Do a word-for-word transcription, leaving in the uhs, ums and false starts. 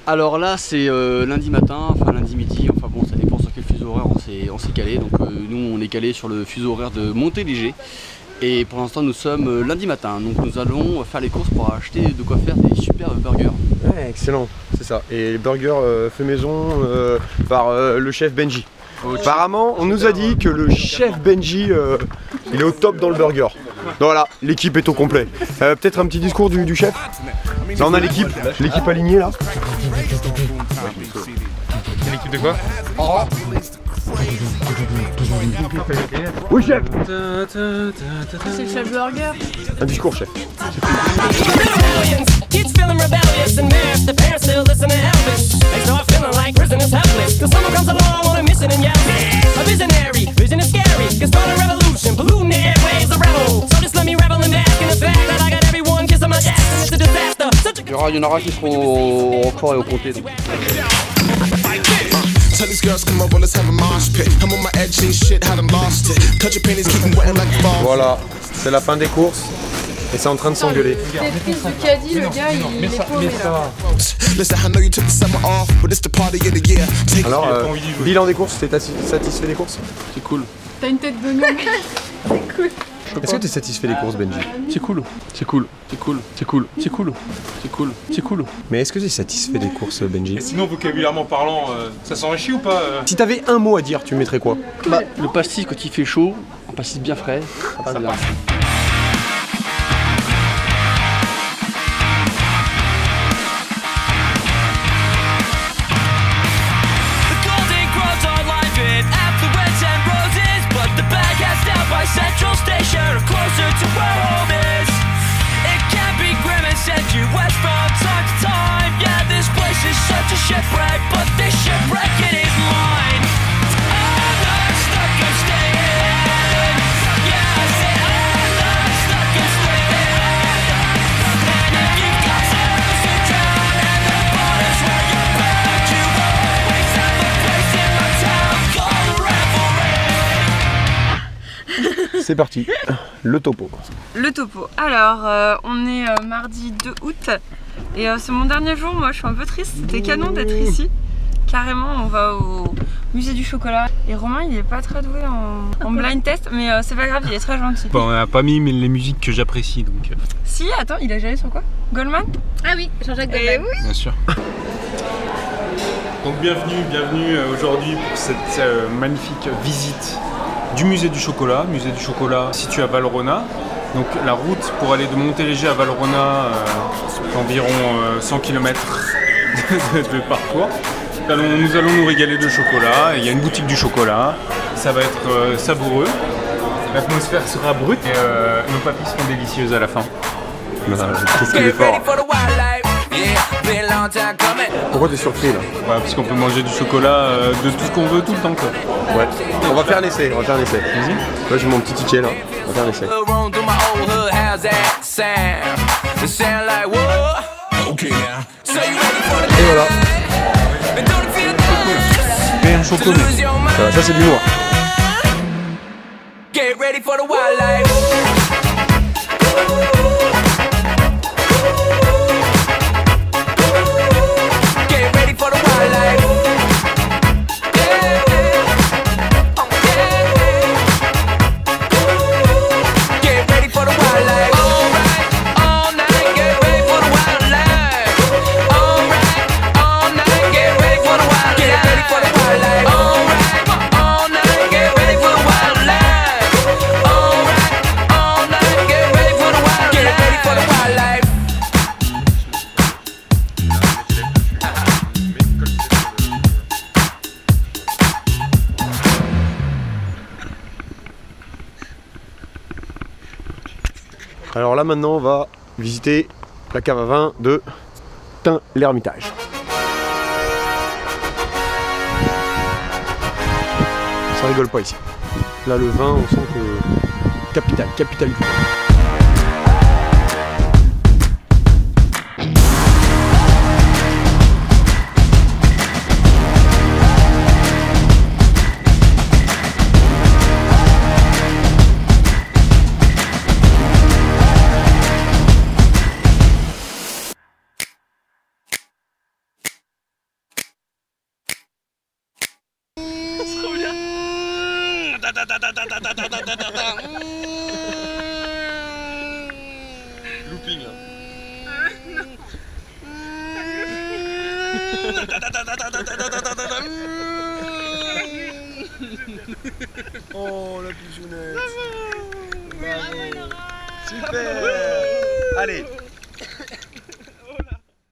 Alors là c'est euh, lundi matin, enfin lundi midi, enfin bon ça dépend sur quel fuseau horaire on s'est calé. Donc euh, nous on est calé sur le fuseau horaire de Montéléger. Et pour l'instant nous sommes euh, lundi matin, donc nous allons faire les courses pour acheter de quoi faire des super burgers. Ouais, excellent, c'est ça. Et les burgers euh, faits maison euh, par euh, le chef Benji. Oh, apparemment on nous a dit que le chef Benji euh, il est au top dans le burger. Donc voilà, l'équipe est au complet. Euh, Peut-être un petit discours du, du chef. Là on a l'équipe, l'équipe alignée là. L'équipe de quoi? Oh. Oui chef. C'est le chef burger. Un discours chef. Il y, aura, il y en aura qui seront au fort et au comté. Donc. Voilà, c'est la fin des courses et c'est en train de s'engueuler. Les prises de caddie, le gars il est paumé là. Alors, euh, bilan des courses, t'es satisfait des courses? C'est cool. T'as une tête de gnome. C'est cool. Est-ce que t'es satisfait des courses, Benji? C'est cool, c'est cool, c'est cool, c'est cool, c'est cool, c'est cool, c'est cool. Mais est-ce que t'es satisfait des courses, Benji? Et sinon, vocabulairement parlant, euh, ça s'enrichit ou pas euh... Si t'avais un mot à dire, tu mettrais quoi? Bah, le pastis quand il fait chaud, un pastis bien frais, ça passe bien. Central station or closer to where home is. It can be grim and send you west from time to time. Yeah, this place is such a shipwreck, but this shipwreck it is mine. I'm not stuck, I'm staying. Yeah, I say I'm not stuck, I'm staying. And if you've got sails to drown and the bottom's where you're bound, you always have a place in my town called the Revelry. C'est parti, le topo. Le topo. Alors, euh, on est euh, mardi deux août et euh, c'est mon dernier jour. Moi, je suis un peu triste. C'était canon d'être ici. Carrément, on va au musée du chocolat. Et Romain, il est pas très doué en, en blind test, mais euh, c'est pas grave, il est très gentil. Bon, on n'a pas mis les musiques que j'apprécie donc. Euh... Si, attends, il a jamais sur quoi? Goldman? Ah oui, Jean-Jacques Goldman. Eh oui. Bien sûr. Donc bienvenue, bienvenue euh, aujourd'hui pour cette euh, magnifique visite du musée du chocolat, musée du chocolat situé à Valrhona. Donc la route pour aller de Montéléger à Valrhona, euh, environ euh, cent kilomètres de, de parcours. Allons, nous allons nous régaler de chocolat, il y a une boutique du chocolat, ça va être euh, savoureux, l'atmosphère sera brute et euh, nos papilles seront délicieuses à la fin. Qu'est-ce qu'il est fort? Pourquoi t'es surpris là? Bah, parce qu'on peut manger du chocolat euh, de tout ce qu'on veut tout le temps quoi. Ouais, on va faire un essai, on va faire un essai. Vas-y. Là j'ai mon petit ticket là, on va faire un essai. Et voilà. Et un chocolat. Ça, ça c'est du noir. Alors là maintenant on va visiter la cave à vin de Tain-l'Hermitage. Ça rigole pas ici. Là le vin on sent que capital, capital du vin. Looping. Oh la bisounette. Super. Allez.